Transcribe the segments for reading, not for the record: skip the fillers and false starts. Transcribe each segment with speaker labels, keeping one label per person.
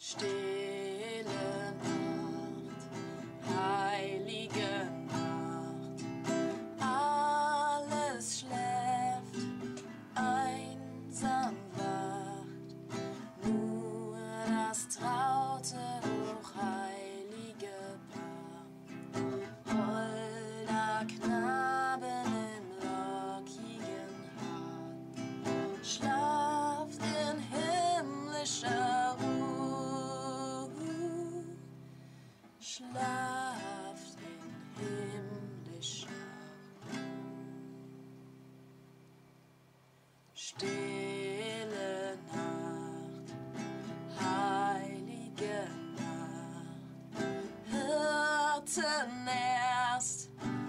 Speaker 1: Stille Nacht, heilige Nacht, alles schläft, einsam wacht, nur das traute, hochheilige Paar. Holder Knaben im lockigen Haar, schlaft in himmlischer Ruhe, schlaft in himmlischer Ruhe. Stille Nacht, heilige Nacht, Hirten erst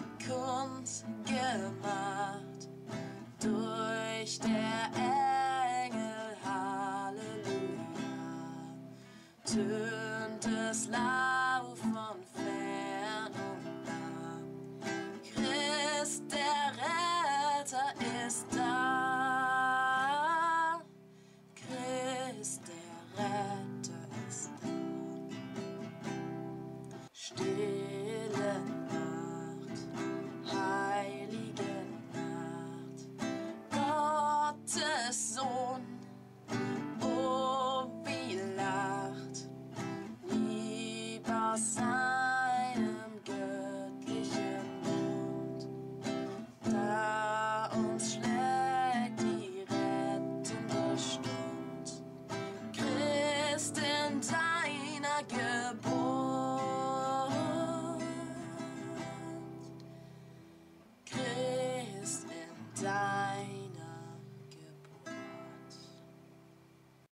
Speaker 1: kundgemacht durch der Engel Halleluja, tönt es laut von fern und nah. Christ der Retter ist da, Christ der Retter ist da. Stille Nacht, heilige Nacht, Gottes Sohn, oh wie lacht, lieb aus seinem göttlichen Mund, da uns schlägt die rettende Stund. Christ in deiner Geburt, Christ in deiner